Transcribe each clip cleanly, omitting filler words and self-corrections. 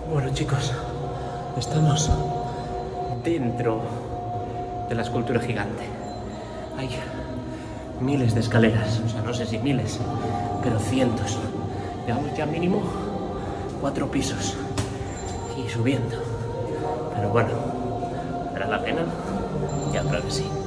Bueno, chicos, estamos dentro de la escultura gigante. Hay miles de escaleras, o sea, no sé si miles, pero cientos. Llevamos ya mínimo 4 pisos y subiendo. Pero bueno, ¿valdrá la pena? Ya creo que sí.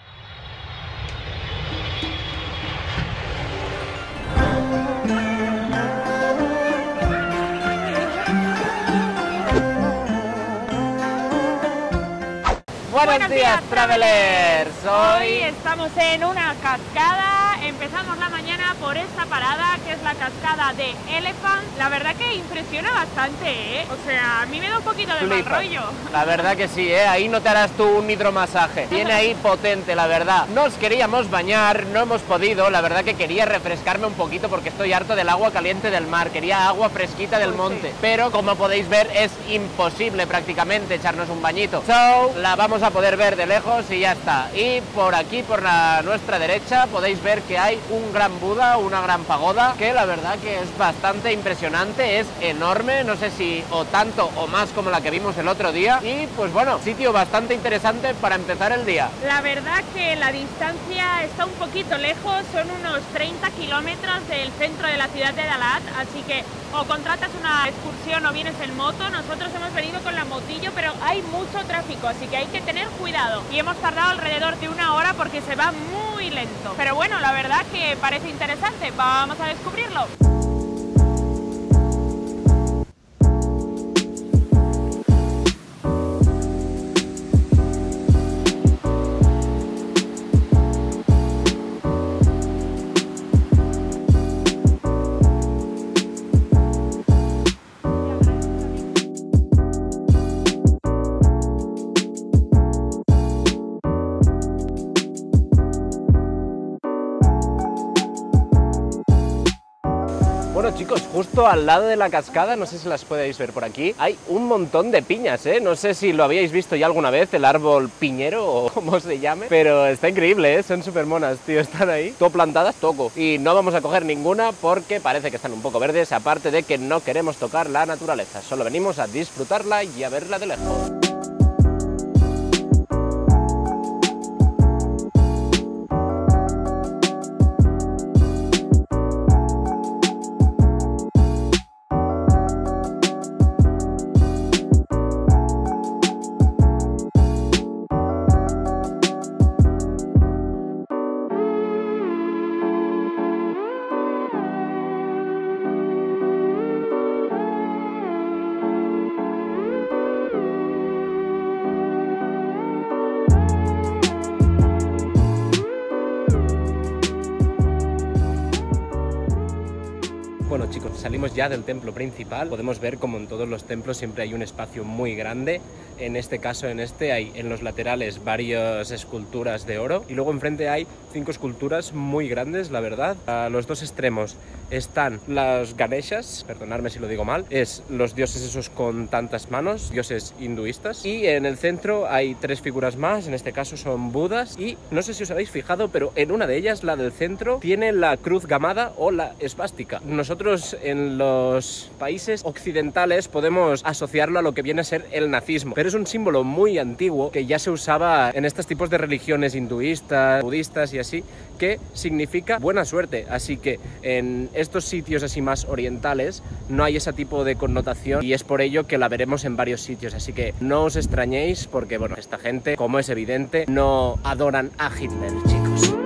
Buenos días, travelers. Hoy estamos en una cascada. Empezamos la mañana por esta parada, que es la cascada de Elephant. La verdad que impresiona bastante, ¿eh? O sea, a mí me da un poquito de mal rollo. La verdad que sí, ¿eh? Ahí no te harás tú un hidromasaje. Viene ahí potente, la verdad. Nos queríamos bañar, no hemos podido. La verdad que quería refrescarme un poquito porque estoy harto del agua caliente del mar. Quería agua fresquita del monte. Sí. Pero, como podéis ver, es imposible prácticamente echarnos un bañito. So, la vamos a poder ver de lejos y ya está. Y por aquí, por nuestra derecha, podéis ver que hay un gran Buda, una gran pagoda, que la verdad que es bastante impresionante, es enorme, no sé si o tanto o más como la que vimos el otro día. Y pues bueno, sitio bastante interesante para empezar el día. La verdad que la distancia está un poquito lejos, son unos 30 kilómetros del centro de la ciudad de Dalat, así que o contratas una excursión o vienes en moto. Nosotros hemos venido con la motillo, pero hay mucho tráfico, así que hay que tener cuidado. Y hemos tardado alrededor de 1 hora porque se va muy lento. Pero bueno, la verdad que parece interesante. Vamos a descubrirlo. Bueno, chicos, justo al lado de la cascada, no sé si las podéis ver por aquí, hay un montón de piñas, ¿eh? No sé si lo habíais visto ya alguna vez, el árbol piñero o como se llame, pero está increíble, ¿eh? Son súper monas, tío, están ahí, todo plantadas, toco. Y no vamos a coger ninguna porque parece que están un poco verdes, aparte de que no queremos tocar la naturaleza, solo venimos a disfrutarla y a verla de lejos. Bueno, chicos, salimos ya del templo principal. Podemos ver como en todos los templos siempre hay un espacio muy grande. En este caso, hay en los laterales varias esculturas de oro y luego enfrente hay 5 esculturas muy grandes, la verdad. A los 2 extremos están las Ganeshas, perdonadme si lo digo mal, es los dioses esos con tantas manos, dioses hinduistas. Y en el centro hay 3 figuras más, en este caso son Budas. Y no sé si os habéis fijado, pero en una de ellas, la del centro, tiene la cruz gamada o la esvástica. Nosotros en los países occidentales podemos asociarlo a lo que viene a ser el nazismo, pero es un símbolo muy antiguo que ya se usaba en estos tipos de religiones hinduistas, budistas y así, que significa buena suerte. Así que en estos sitios así más orientales no hay ese tipo de connotación y es por ello que la veremos en varios sitios. Así que no os extrañéis porque, bueno, esta gente, como es evidente, no adoran a Hitler, chicos.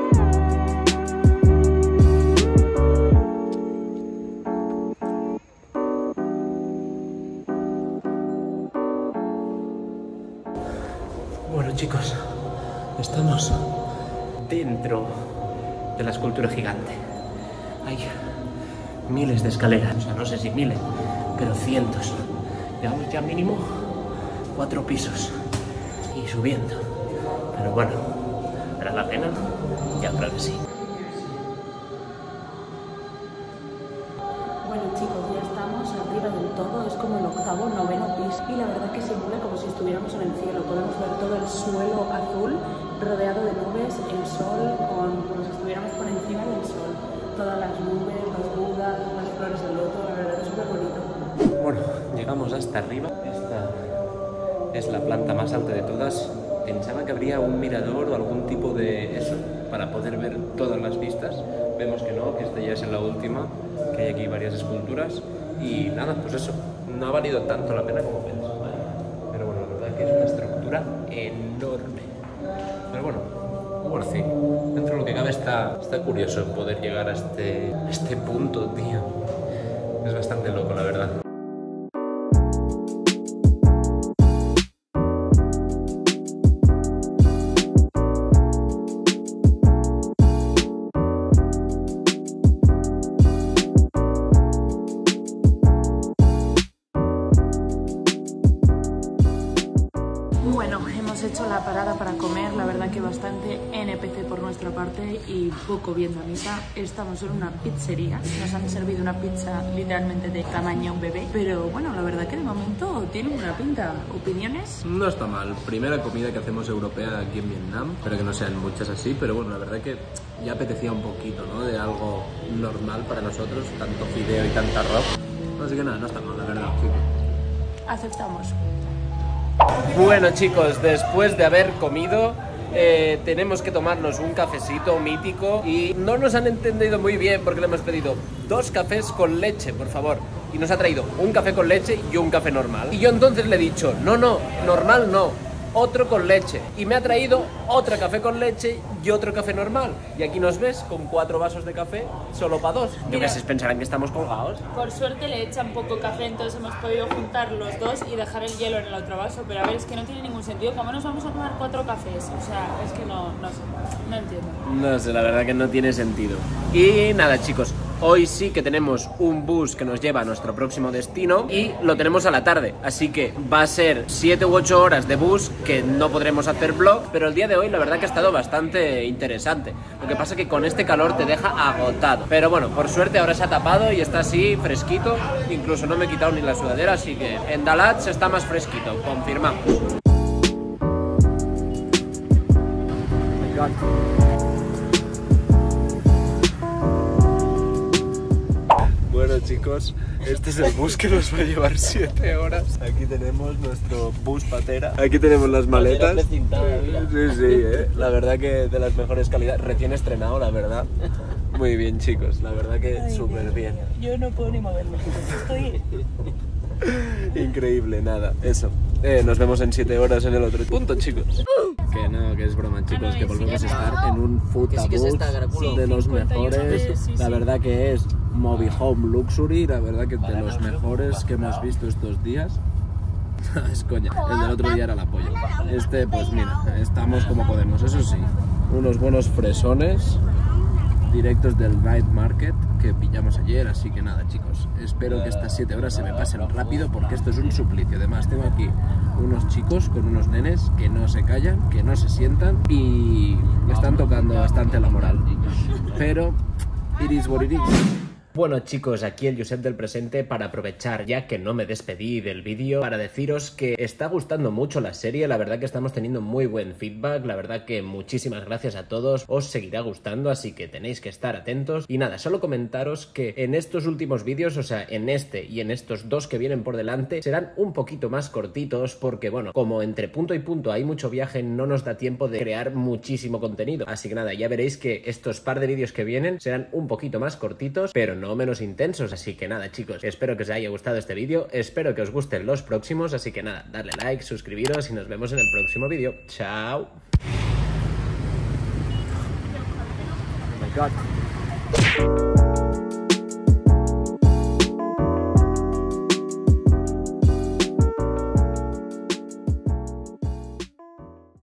Bueno, chicos, estamos dentro de la escultura gigante. Hay miles de escaleras, o sea, no sé si miles, pero cientos. Llevamos ya mínimo 4 pisos y subiendo. Pero bueno, ¿valdrá la pena? Ya creo que sí. Bueno, chicos, ya estamos arriba del todo, es como el 8º, 9º piso y la verdad que simula como si estuviéramos en el cielo. Podemos ver todo el suelo azul rodeado de nubes, el sol como si estuviéramos por encima del sol. Todas las nubes, los budas, las flores del loto, la verdad es súper bonito. bueno, llegamos hasta arriba. Esta es la planta más alta de todas. Pensaba que habría un mirador o algún tipo de eso para poder ver todas las vistas. Vemos que no, que esta ya es la última, que hay aquí varias esculturas. Y nada, pues eso, no ha valido tanto la pena como pensaba. Pero bueno, la verdad que es una estructura enorme. Pero bueno, worth it. Dentro de lo que cabe está curioso poder llegar a este punto, tío. Es bastante loco, la verdad. Bueno, hemos hecho la parada para comer, la verdad que bastante NPC por nuestra parte y poco vietnamita. Estamos en una pizzería, nos han servido una pizza literalmente de tamaño bebé, pero bueno, la verdad que de momento tiene buena pinta. ¿Opiniones? No está mal, primera comida que hacemos europea aquí en Vietnam, espero que no sean muchas así, pero bueno, la verdad que ya apetecía un poquito, ¿no? De algo normal para nosotros, tanto fideo y tanta arroz. Así que nada, no está mal, la verdad, chicos. Aceptamos. Bueno chicos, después de haber comido tenemos que tomarnos un cafecito mítico y no nos han entendido muy bien porque le hemos pedido 2 cafés con leche, por favor, y nos ha traído un café con leche y un café normal. Y yo entonces le he dicho, no, normal no, otro con leche, y me ha traído otro café con leche y otro café normal, y aquí nos ves con 4 vasos de café solo para 2. Yo qué sé, pensarán que estamos colgados. Por suerte le echan poco café, entonces hemos podido juntar los dos y dejar el hielo en el otro vaso, pero a ver, es que no tiene ningún sentido. ¿Cómo nos vamos a tomar 4 cafés? O sea, es que no sé, no entiendo. No sé, la verdad que no tiene sentido. Y nada chicos, hoy sí que tenemos un bus que nos lleva a nuestro próximo destino y lo tenemos a la tarde, así que va a ser 7 u 8 horas de bus que no podremos hacer vlog, pero el día de hoy la verdad que ha estado bastante interesante. Lo que pasa es que con este calor te deja agotado, pero bueno, por suerte ahora se ha tapado y está así fresquito, incluso no me he quitado ni la sudadera, así que en Dalat se está más fresquito, confirmamos. Bueno chicos, este es el bus que nos va a llevar 7 horas. Aquí tenemos nuestro bus patera. Aquí tenemos las maletas. Sí, la verdad que de las mejores calidades. Recién estrenado, la verdad. Muy bien chicos, la verdad que súper bien. Yo no puedo ni moverme, estoy... Increíble, nada, eso. Nos vemos en 7 horas en el otro punto, chicos. Que no, que es broma, chicos, que volvemos a estar en un Futabus de los mejores. La verdad que es Mobi Home Luxury, la verdad que de los mejores que hemos visto estos días. Es coña, el del otro día era la polla. Este, pues mira, estamos como podemos, eso sí. Unos buenos fresones directos del Night Market que pillamos ayer, así que nada chicos, espero que estas 7 horas se me pasen rápido porque esto es un suplicio. Además tengo aquí unos chicos con unos nenes que no se callan, que no se sientan y me están tocando bastante la moral, pero it is what it is. Bueno chicos, aquí el Josep del presente para aprovechar ya que no me despedí del vídeo para deciros que está gustando mucho la serie, la verdad que estamos teniendo muy buen feedback, la verdad que muchísimas gracias a todos, os seguirá gustando, así que tenéis que estar atentos. Y nada, solo comentaros que en estos últimos vídeos, o sea, en este y en estos 2 que vienen por delante, serán un poquito más cortitos porque bueno, como entre punto y punto hay mucho viaje, no nos da tiempo de crear muchísimo contenido, así que nada, ya veréis que estos par de vídeos que vienen serán un poquito más cortitos, pero no menos intensos, así que nada chicos, espero que os haya gustado este vídeo, espero que os gusten los próximos, así que nada, darle like, suscribiros y nos vemos en el próximo vídeo. ¡Chao! Oh my God.